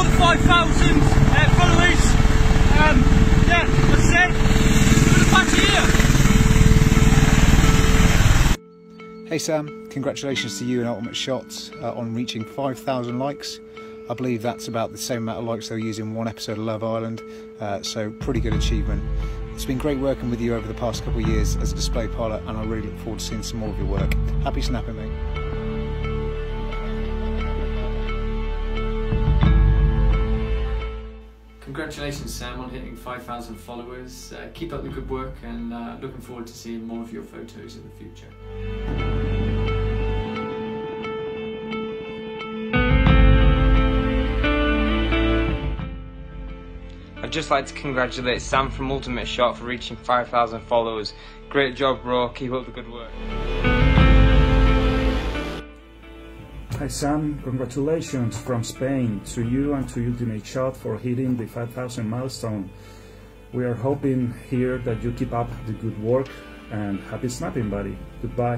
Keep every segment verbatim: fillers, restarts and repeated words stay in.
more than five thousand uh, followers. Um, yeah, that's it. Good patch here. Hey Sam, congratulations to you and Ultimate Shot uh, on reaching five thousand likes. I believe that's about the same amount of likes they'll use in one episode of Love Island, uh, so pretty good achievement. It's been great working with you over the past couple of years as a display pilot, and I really look forward to seeing some more of your work. Happy snapping, mate. Congratulations Sam on hitting five thousand followers. Uh, keep up the good work, and uh, looking forward to seeing more of your photos in the future. I'd just like to congratulate Sam from Ultimate Shot for reaching five thousand followers. Great job, bro. Keep up the good work. Hi Sam, congratulations from Spain to you and to Ultimate Shot for hitting the five thousand milestone. We are hoping here that you keep up the good work, and happy snapping, buddy. Goodbye.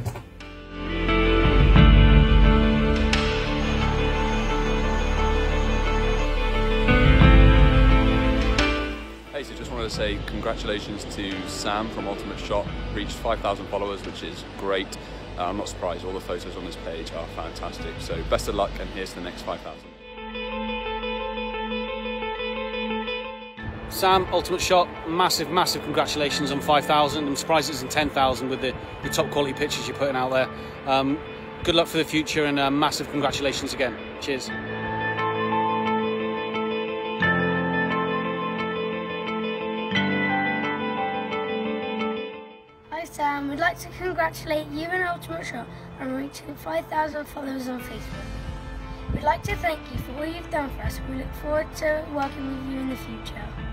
Hey, so just wanted to say congratulations to Sam from Ultimate Shot. Reached five thousand followers, which is great. Uh, I'm not surprised, all the photos on this page are fantastic. So best of luck, and here's to the next five thousand. Sam, Ultimate Shot, massive, massive congratulations on five thousand. I'm surprised it's in ten thousand with the, the top quality pictures you're putting out there. Um, good luck for the future, and uh, massive congratulations again. Cheers. Sam, we'd like to congratulate you and Ultimate Shot on reaching five thousand followers on Facebook. We'd like to thank you for all you've done for us, and we look forward to working with you in the future.